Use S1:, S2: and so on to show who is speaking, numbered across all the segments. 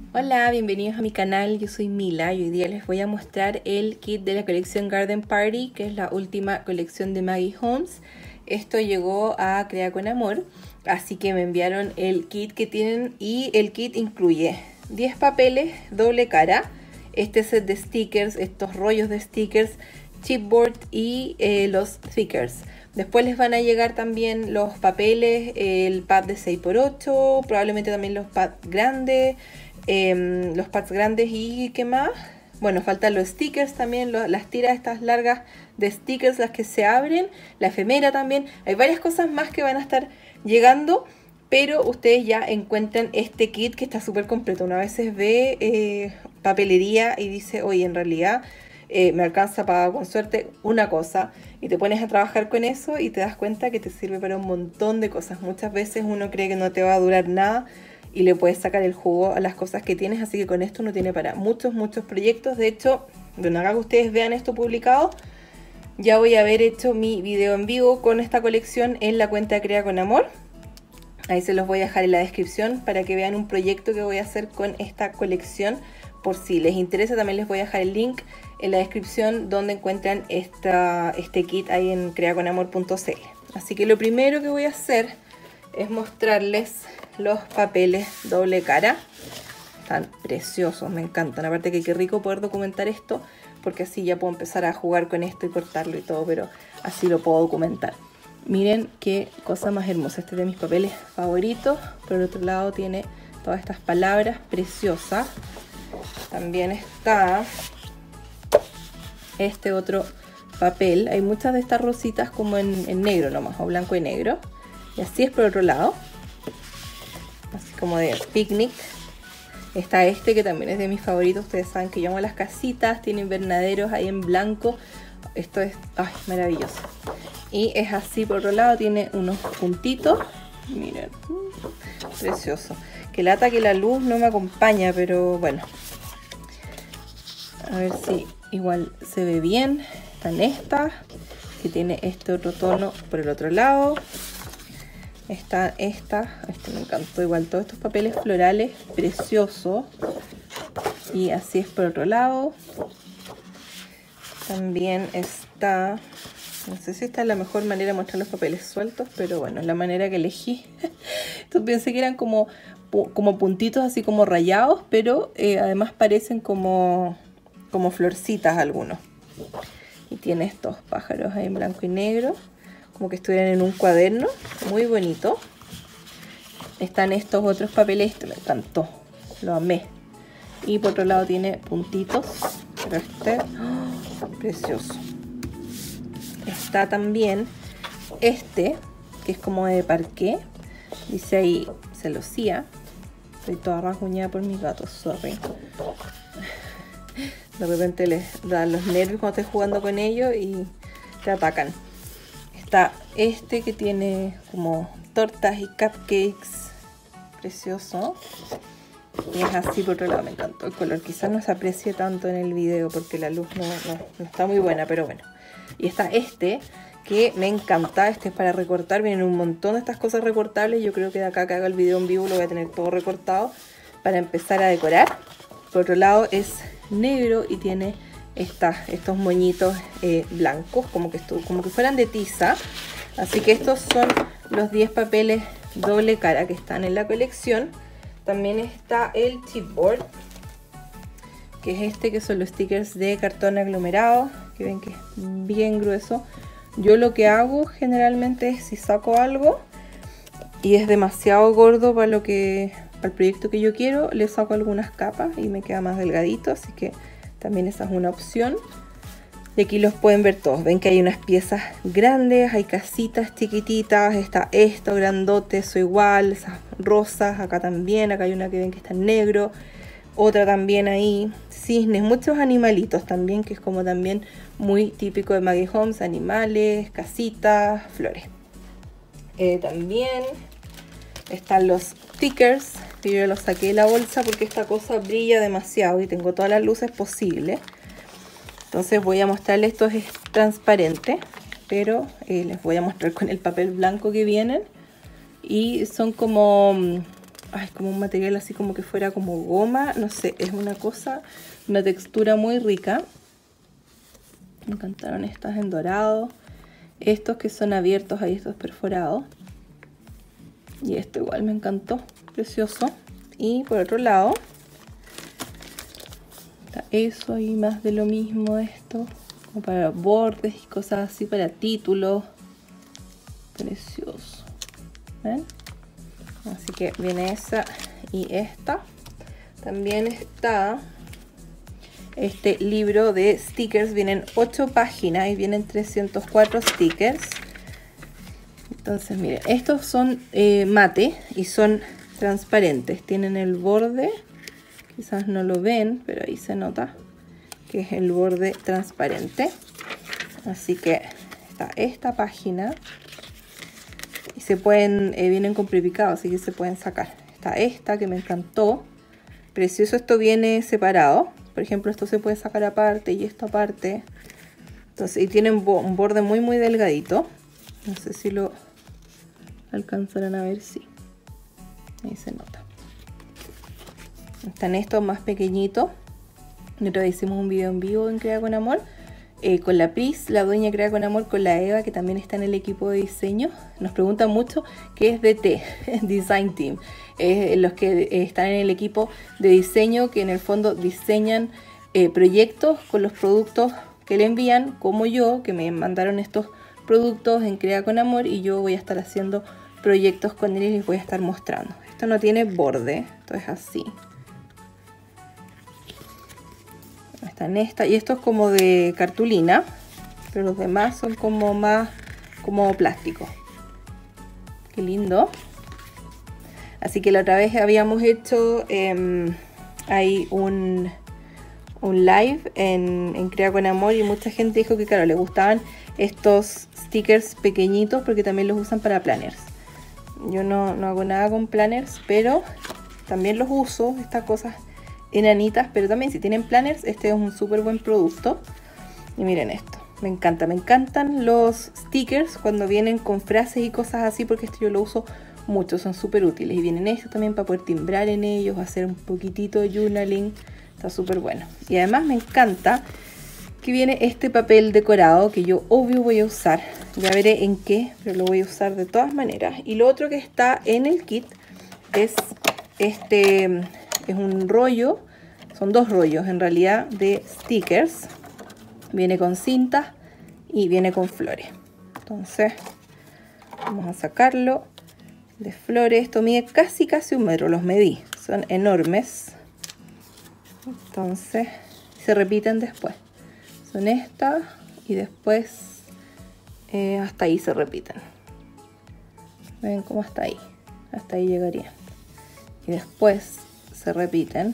S1: Hola, bienvenidos a mi canal, yo soy Mila y hoy día les voy a mostrar el kit de la colección Garden Party, que es la última colección de Maggie Holmes. Esto llegó a Crea con Amor, así que me enviaron el kit que tienen y el kit incluye 10 papeles doble cara, este set de stickers, estos rollos de stickers, chipboard y los stickers. Después les van a llegar también los papeles, el pad de 6×8, probablemente también los pads grandes. Los pads grandes y ¿qué más? Bueno, faltan los stickers también, las tiras estas largas de stickers, las que se abren, la efemera también. Hay varias cosas más que van a estar llegando, pero ustedes ya encuentran este kit que está súper completo. Una vez ve papelería y dice, oye, en realidad me alcanza para, con suerte, una cosa, y te pones a trabajar con eso y te das cuenta que te sirve para un montón de cosas. Muchas veces uno cree que no te va a durar nada y le puedes sacar el jugo a las cosas que tienes, así que con esto uno tiene para muchos proyectos. De hecho, bueno, acá que ustedes vean esto publicado, ya voy a haber hecho mi video en vivo con esta colección en la cuenta de Crea con Amor. Ahí se los voy a dejar en la descripción para que vean un proyecto que voy a hacer con esta colección. Por si les interesa, también les voy a dejar el link en la descripción donde encuentran este kit ahí en creaconamor.cl. Así que lo primero que voy a hacer es mostrarles los papeles doble cara. Están preciosos, me encantan. Aparte que qué rico poder documentar esto, porque así ya puedo empezar a jugar con esto y cortarlo y todo, pero así lo puedo documentar. Miren qué cosa más hermosa. Este es de mis papeles favoritos. Por el otro lado tiene todas estas palabras preciosas. También está este otro papel. Hay muchas de estas rositas como en negro nomás, o blanco y negro. Y así es por otro lado, así como de picnic. Está este que también es de mis favoritos. Ustedes saben que yo amo las casitas, tiene invernaderos ahí en blanco. Esto es maravilloso. Y es así por otro lado, tiene unos puntitos. Miren, precioso. Que lata que la luz no me acompaña, pero bueno. A ver si igual se ve bien. Están estas, que tiene este otro tono por el otro lado. Está este me encantó igual, todos estos papeles florales preciosos. Y así es por otro lado. También está, no sé si esta es la mejor manera de mostrar los papeles sueltos, pero bueno, es la manera que elegí. Entonces pensé que eran como puntitos así como rayados, pero además parecen como florcitas algunos. Y tiene estos pájaros ahí en blanco y negro, como que estuvieran en un cuaderno, muy bonito. Están estos otros papeles, este me encantó, lo amé. Y por otro lado tiene puntitos, pero este, precioso. Está también este, que es como de parqué, dice ahí celosía. Estoy toda rasguñada por mis gatos, sorry. De repente les dan los nervios cuando estoy jugando con ellos y te atacan. Está este que tiene como tortas y cupcakes, precioso. Y es así por otro lado, me encantó el color. Quizás no se aprecie tanto en el video porque la luz no está muy buena, pero bueno. Y está este que me encanta, este es para recortar. Vienen un montón de estas cosas recortables. Yo creo que de acá que haga el video en vivo lo voy a tener todo recortado para empezar a decorar. Por otro lado es negro y tiene estos moñitos blancos, como que fueran de tiza. Así que estos son los 10 papeles doble cara que están en la colección. También está el chipboard, que es este, que son los stickers de cartón aglomerado, que ven que es bien grueso. Yo lo que hago generalmente es, si saco algo y es demasiado gordo para el proyecto que yo quiero, le saco algunas capas y me queda más delgadito, así que también esa es una opción. Y aquí los pueden ver todos. Ven que hay unas piezas grandes, hay casitas chiquititas, está esto grandote, eso igual, esas rosas, acá también, acá hay una que ven que está en negro, otra también ahí, cisnes, muchos animalitos también, que es como también muy típico de Maggie Holmes, animales, casitas, flores. También están los stickers, que yo los saqué de la bolsa porque esta cosa brilla demasiado y tengo todas las luces posibles. Entonces voy a mostrarles, esto es transparente, pero les voy a mostrar con el papel blanco que vienen. Y son como Ay, como un material así como que fuera como goma, no sé, es una cosa, una textura muy rica. Me encantaron estas en dorado. Estos que son abiertos, ahí estos perforados. Y esto igual me encantó, precioso. Y por otro lado, está eso y más de lo mismo esto. Como para bordes y cosas así, para títulos. Precioso. ¿Ven? Así que viene esa y esta. También está este libro de stickers. Vienen 8 páginas y vienen 304 stickers. Entonces miren, estos son mate y son transparentes. Tienen el borde, quizás no lo ven, pero ahí se nota que es el borde transparente. Así que está esta página. Y se pueden, vienen con prepicado, así que se pueden sacar. Está esta que me encantó. Precioso, esto viene separado. Por ejemplo, esto se puede sacar aparte y esto aparte. Entonces, y tienen un borde muy muy delgadito. No sé si lo alcanzarán a ver, sí. Ahí se nota. Están estos más pequeñitos. Nosotros hicimos un video en vivo en Crea con Amor. Con la Pris, la dueña Crea con Amor, con la Eva, que también está en el equipo de diseño. Nos preguntan mucho qué es DT, Design Team. Los que están en el equipo de diseño, que en el fondo diseñan proyectos con los productos que le envían, como yo, que me mandaron estos productos en Crea con Amor, y yo voy a estar haciendo proyectos con él y les voy a estar mostrando. Esto no tiene borde, esto es así. Están esta, y esto es como de cartulina, pero los demás son como más como plástico. Qué lindo. Así que la otra vez habíamos hecho ahí un live en Crea con Amor, y mucha gente dijo que claro, le gustaban estos stickers pequeñitos porque también los usan para planners. Yo no hago nada con planners, pero también los uso, estas cosas enanitas, pero también si tienen planners, este es un súper buen producto. Y miren esto, me encanta, me encantan los stickers cuando vienen con frases y cosas así, porque esto yo lo uso mucho, son súper útiles. Y vienen estos también para poder timbrar en ellos, hacer un poquitito de journaling, está súper bueno. Y además me encanta que viene este papel decorado, que yo obvio voy a usar, ya veré en qué, pero lo voy a usar de todas maneras. Y lo otro que está en el kit es este... Es un rollo, son 2 rollos en realidad de stickers. Viene con cinta y viene con flores. Entonces vamos a sacarlo de flores. Esto mide casi 1 metro, los medí, son enormes. Entonces se repiten después. Son estas y después hasta ahí se repiten. Ven cómo hasta ahí llegarían. Y después se repiten.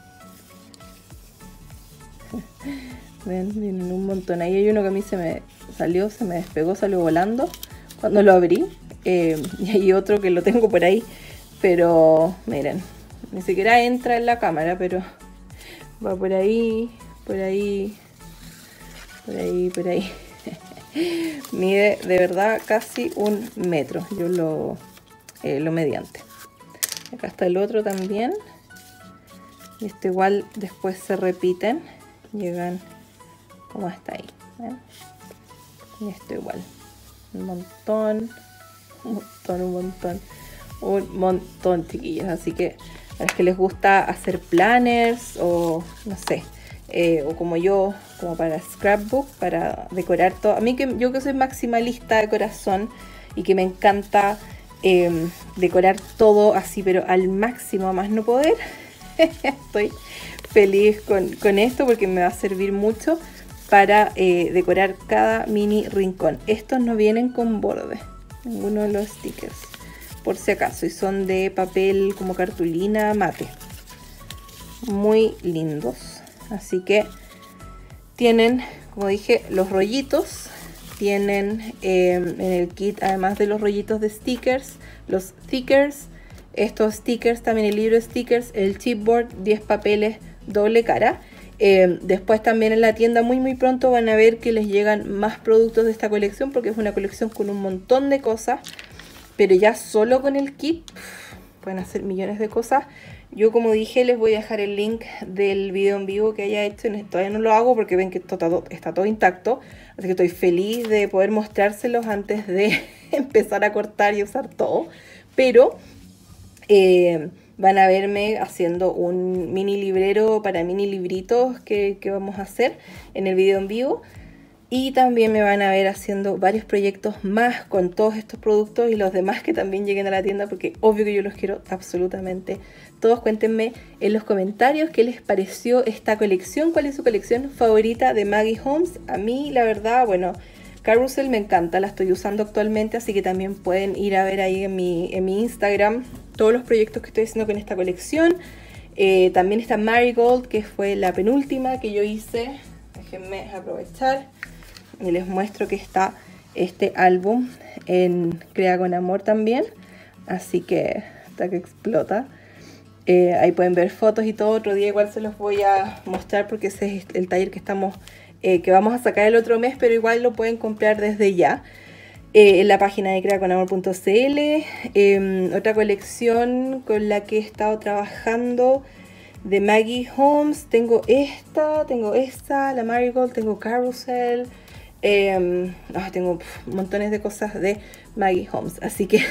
S1: Ven, vienen un montón. Ahí hay uno que a mí se me salió, se me despegó, salió volando cuando lo abrí. Y hay otro que lo tengo por ahí, pero miren, ni siquiera entra en la cámara, pero va por ahí, por ahí, por ahí, por ahí. Mide de verdad casi 1 metro. Yo lo mediante. Acá está el otro también. Y este igual después se repiten, llegan como hasta ahí, ¿ven? Y esto igual, un montón, chiquillos. Así que a los que les gusta hacer planners o no sé, o como yo, como para scrapbook, para decorar todo. A mí yo que soy maximalista de corazón y que me encanta decorar todo así, pero al máximo, a más no poder. Estoy feliz con esto porque me va a servir mucho para decorar cada mini rincón. Estos no vienen con borde, ninguno de los stickers, por si acaso, y son de papel como cartulina mate. Muy lindos. Así que tienen, como dije, los rollitos. Tienen en el kit, además de los rollitos de stickers, los stickers. Estos stickers, también el libro de stickers, el chipboard, 10 papeles doble cara. Después también en la tienda muy pronto van a ver que les llegan más productos de esta colección, porque es una colección con un montón de cosas, pero ya solo con el kit
S2: pueden hacer millones de cosas. Yo, como dije, les voy a dejar el link del video en vivo que haya hecho. Todavía no lo hago porque ven que está todo intacto, así que estoy feliz de poder mostrárselos antes de empezar a cortar y usar todo. Pero van a verme haciendo un mini librero para mini libritos que vamos a hacer en el video en vivo. Y también me van a ver haciendo varios proyectos más con todos estos productos y los demás que también lleguen a la tienda, porque obvio que yo los quiero absolutamente todos. Cuéntenme en los comentarios qué les pareció esta colección, cuál es su colección favorita de Maggie Holmes. A mí, la verdad, bueno, Carousel me encanta, la estoy usando actualmente, así que también pueden ir a ver ahí en mi Instagram todos los proyectos que estoy haciendo con esta colección. También está Marigold, que fue la penúltima que yo hice. Déjenme aprovechar y les muestro que está este álbum en Crea con Amor también, así que está que explota. Ahí pueden ver fotos y todo. Otro día igual se los voy a mostrar porque ese es el taller que vamos a sacar el otro mes, pero igual lo pueden comprar desde ya en la página de creaconamor.cl. Otra colección con la que he estado trabajando de Maggie Holmes, tengo esta, la Marigold, tengo Carousel. Tengo montones de cosas de Maggie Holmes, así que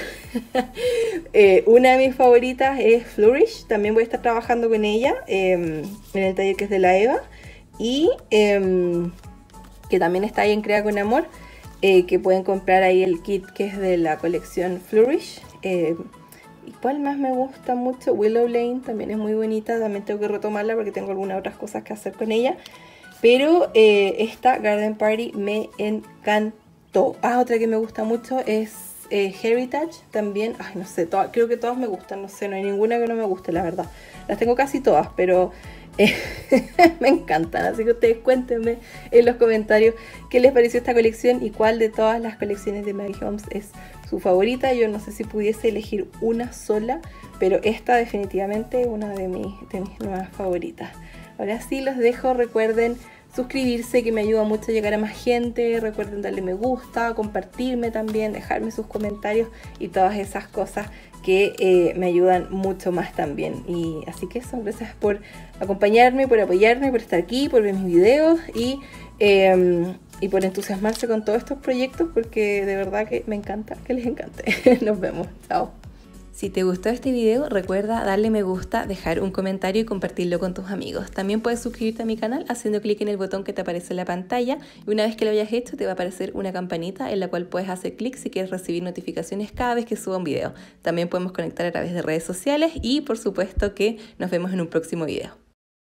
S2: una de mis favoritas es Flourish. También voy a estar trabajando con ella en el taller que es de la Eva, y que también está ahí en Crea con Amor, que pueden comprar ahí el kit que es de la colección Flourish. ¿Y cuál más me gusta mucho? Willow Lane también es muy bonita, también tengo que retomarla porque tengo algunas otras cosas que hacer con ella. Pero esta Garden Party me encantó. Otra que me gusta mucho es Heritage también. Ay, no sé, creo que todas me gustan, no sé, no hay ninguna que no me guste, la verdad. Las tengo casi todas, pero me encantan. Así que ustedes cuéntenme en los comentarios qué les pareció esta colección y cuál de todas las colecciones de Maggie Holmes es su favorita. Yo no sé si pudiese elegir una sola, pero esta definitivamente es una de mis nuevas favoritas. Ahora sí los dejo, recuerden suscribirse, que me ayuda mucho a llegar a más gente, recuerden darle me gusta, compartirme también, dejarme sus comentarios y todas esas cosas que me ayudan mucho más también. Y así que eso, gracias por acompañarme, por apoyarme, por estar aquí, por ver mis videos y por entusiasmarse con todos estos proyectos, porque de verdad que me encanta, que les encante. Nos vemos, chao.
S1: Si te gustó este video, recuerda darle me gusta, dejar un comentario y compartirlo con tus amigos. También puedes suscribirte a mi canal haciendo clic en el botón que te aparece en la pantalla, y una vez que lo hayas hecho te va a aparecer una campanita en la cual puedes hacer clic si quieres recibir notificaciones cada vez que suba un video. También podemos conectar a través de redes sociales y por supuesto que nos vemos en un próximo video.